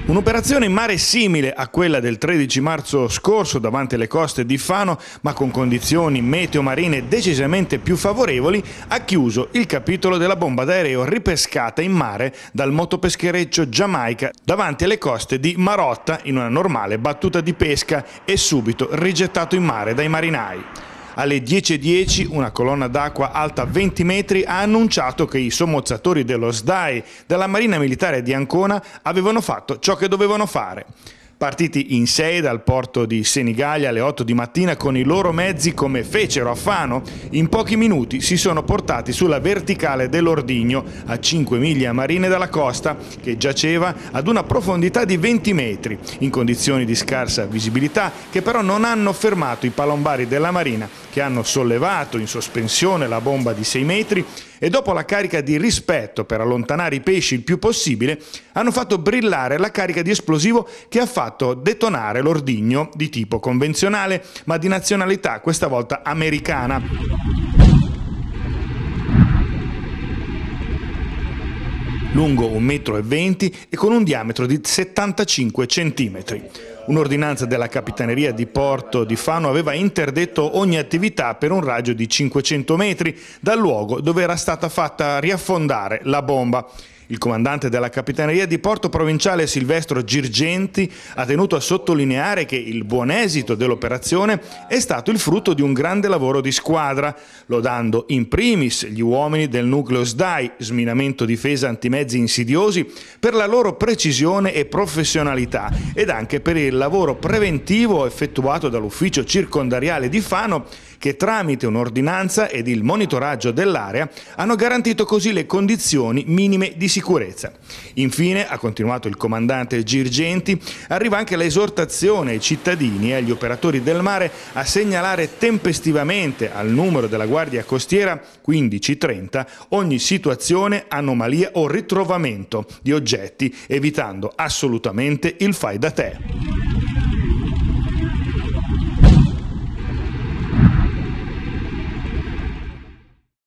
Un'operazione in mare simile a quella del 13 marzo scorso davanti alle coste di Fano, ma con condizioni meteo marine decisamente più favorevoli, ha chiuso il capitolo della bomba d'aereo ripescata in mare dal motopeschereccio Giamaica davanti alle coste di Marotta in una normale battuta di pesca e subito rigettato in mare dai marinai. Alle 10:10 una colonna d'acqua alta 20 metri ha annunciato che i sommozzatori dello SDAI della Marina Militare di Ancona avevano fatto ciò che dovevano fare. Partiti in 6 dal porto di Senigallia alle 8 di mattina con i loro mezzi come fecero a Fano, in pochi minuti si sono portati sulla verticale dell'Ordigno a 5 miglia marine dalla costa che giaceva ad una profondità di 20 metri, in condizioni di scarsa visibilità che però non hanno fermato i palombari della Marina che hanno sollevato in sospensione la bomba di 6 metri e dopo la carica di rispetto per allontanare i pesci il più possibile hanno fatto brillare la carica di esplosivo che ha fatto detonare l'ordigno di tipo convenzionale ma di nazionalità questa volta americana. Lungo 1,20 m e con un diametro di 75 centimetri. Un'ordinanza della Capitaneria di Porto di Fano aveva interdetto ogni attività per un raggio di 500 metri dal luogo dove era stata fatta riaffondare la bomba. Il comandante della Capitaneria di Porto Provinciale Silvestro Girgenti ha tenuto a sottolineare che il buon esito dell'operazione è stato il frutto di un grande lavoro di squadra, lodando in primis gli uomini del nucleo SDAI, sminamento difesa antimezzi insidiosi, per la loro precisione e professionalità ed anche per il lavoro preventivo effettuato dall'ufficio circondariale di Fano che tramite un'ordinanza ed il monitoraggio dell'area hanno garantito così le condizioni minime di sicurezza. Infine, ha continuato il comandante Girgenti, arriva anche l'esortazione ai cittadini e agli operatori del mare a segnalare tempestivamente al numero della Guardia Costiera 1530 ogni situazione, anomalia o ritrovamento di oggetti, evitando assolutamente il fai da te.